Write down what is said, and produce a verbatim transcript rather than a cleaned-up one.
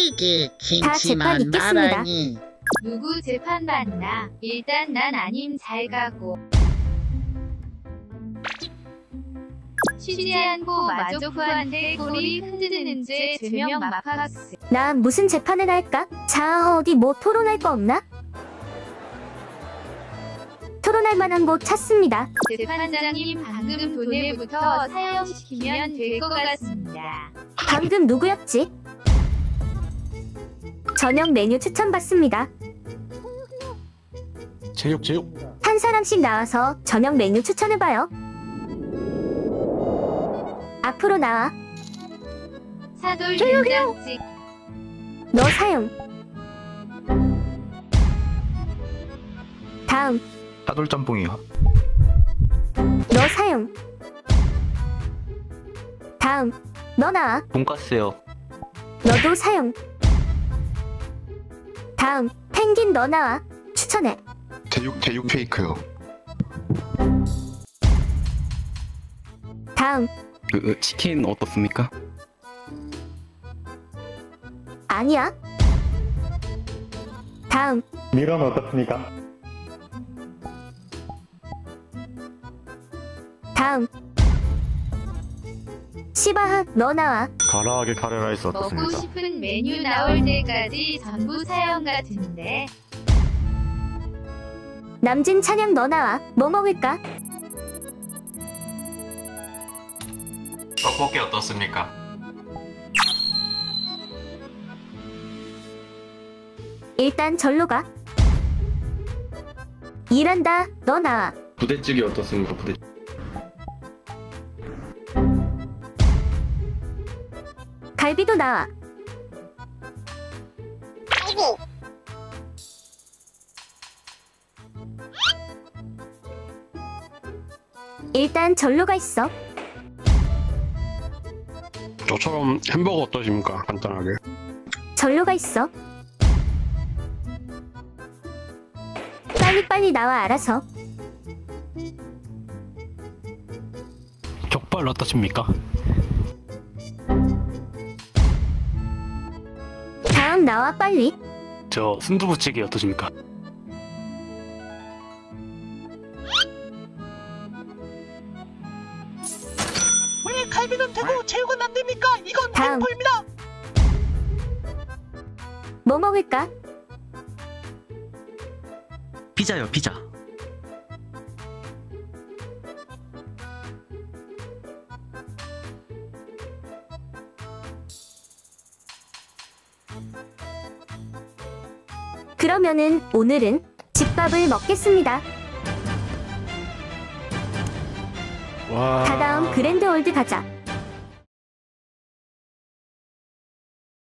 이게 다 재판 김치만 있겠습니다. 말하니. 누구 재판 받나? 일단 난 아님 잘 가고. 취재한고 마조프한테 꼬리 흔드는 죄 죄명 마팍스. 나 무슨 재판을 할까? 자, 어디 뭐 토론할 거 없나? 토론할 만한 곳 찾습니다. 재판장님 방금 돈에부터 사형시키면 될 것 같습니다. 방금 누구였지? 저녁 메뉴 추천받습니다. 제육 제육. 한 사람씩 나와서 저녁 메뉴 추천해봐요. 앞으로 나와. 사돌 된장찌개. 너 사용. 다음. 사돌짬뽕이요. 너 사용. 다음. 너 나와. 돈가스요. 너도 사용. 다음. 펭귄 너 나와. 추천해. 제육 제육 페이크요. 다음. 그 치킨 어떻습니까? 아니야. 다음. 미런 어떻습니까? 다음. 시바하 너 나와. 가라하게 카레라이스 먹고 어떻습니까? 싶은 메뉴 나올 때까지 전부 사형 같은데. 남진 찬양 너 나와. 뭐 먹을까? 떡볶이 어떻습니까? 일단 절로 가. 일한다 너 나와. 부대찌개 어떻습니까? 부대. 갈비도 나와. 갈비. 일단 절로 가 있어. 저처럼 햄버거 어떠십니까? 간단하게. 절로 가 있어. 빨리빨리 나와 알아서. 족발 어떠십니까? 다음 나와 빨리. 저 순두부찌개 어떠십니까? 왜 갈비는 되고 제육은 안 됩니까? 이건 다음. 횡포입니다. 뭐 먹을까? 피자요, 피자. 그러면은 오늘은 집밥을 먹겠습니다. 와. 다다음 그랜드월드 가자.